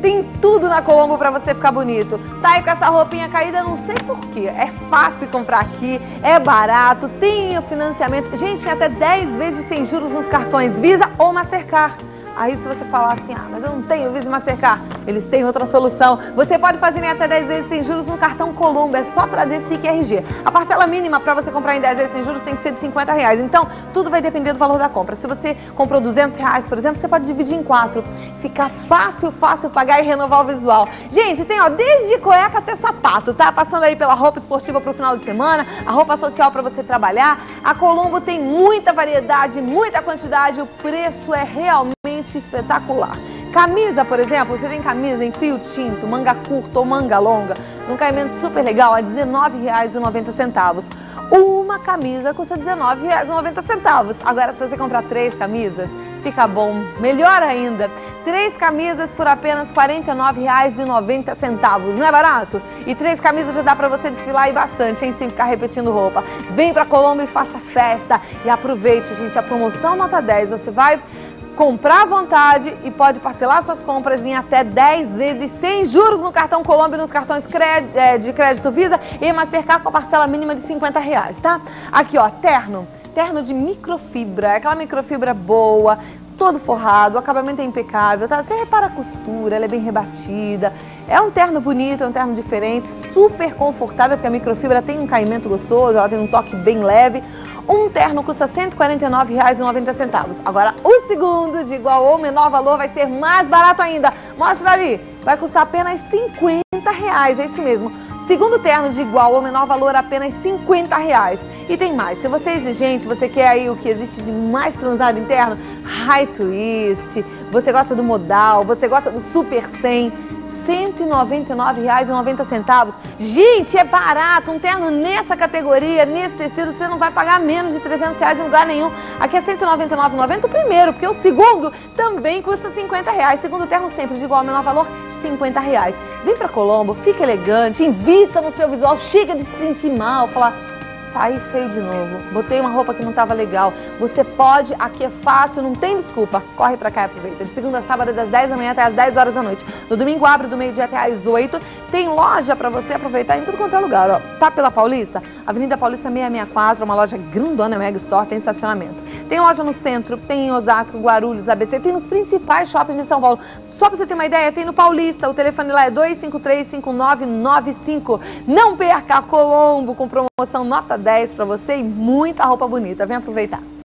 Tem tudo na Colombo para você ficar bonito. Tá aí com essa roupinha caída, não sei porquê. É fácil comprar aqui, é barato, tem o financiamento. Gente, tem até 10 vezes sem juros nos cartões Visa ou Mastercard. Aí se você falar assim, mas eu não tenho Visa e Mastercard, eles têm outra solução. Você pode fazer em até 10 vezes sem juros no cartão Colombo, é só trazer SIC RG. A parcela mínima para você comprar em 10 vezes sem juros tem que ser de R$50. Então, tudo vai depender do valor da compra. Se você comprou R$200, por exemplo, você pode dividir em 4. Fica fácil pagar e renovar o visual. Gente, tem desde cueca até sapato, tá? Passando aí pela roupa esportiva para o final de semana, a roupa social para você trabalhar. A Colombo tem muita variedade, muita quantidade, o preço é realmente espetacular. Camisa, por exemplo, você tem camisa em fio tinto, manga curta ou manga longa, num caimento super legal, a R$19,90. Uma camisa custa R$19,90. Agora, se você comprar 3 camisas, fica bom, melhor ainda. 3 camisas por apenas R$49,90. Não é barato? E 3 camisas já dá pra você desfilar aí bastante, hein? Sem ficar repetindo roupa. Vem pra Colombo e faça festa. E aproveite, gente, a promoção nota 10. Você vai comprar à vontade e pode parcelar suas compras em até 10 vezes sem juros no cartão Colombo e nos cartões de crédito Visa e Mastercard com a parcela mínima de R$50, tá? Aqui, terno de microfibra, aquela microfibra boa, todo forrado, o acabamento é impecável, tá? Você repara a costura, ela é bem rebatida, é um terno bonito, é um terno diferente, super confortável, porque a microfibra tem um caimento gostoso, ela tem um toque bem leve. Um terno custa R$149,90. Agora, o segundo, de igual ou menor valor, vai ser mais barato ainda. Mostra ali, vai custar apenas R$50, é isso mesmo. Segundo terno de igual ou menor valor, apenas R$50. E tem mais, se você é exigente, você quer aí o que existe de mais transado interno, high twist, você gosta do modal, você gosta do super 100, R$199,90. Gente, é barato, um terno nessa categoria, nesse tecido, você não vai pagar menos de R$300 em lugar nenhum. Aqui é R$199,90 o primeiro, porque o segundo também custa R$50. Segundo terno sempre de igual ao menor valor, R$50. Vem pra Colombo, fica elegante, invista no seu visual, chega de se sentir mal, falar, saí feio de novo, botei uma roupa que não estava legal. Você pode, aqui é fácil, não tem desculpa. Corre pra cá e aproveita. De segunda a sábado, das 10 da manhã até as 10 horas da noite. No domingo abre do meio-dia até as 8. Tem loja pra você aproveitar em tudo quanto é lugar. Tá pela Paulista? Avenida Paulista 664, uma loja grandona, Mega Store, tem estacionamento. Tem loja no centro, tem em Osasco, Guarulhos, ABC, tem nos principais shoppings de São Paulo. Só pra você ter uma ideia, tem no Paulista, o telefone lá é 253-5995. Não perca a Colombo com promoção nota 10 pra você e muita roupa bonita. Vem aproveitar.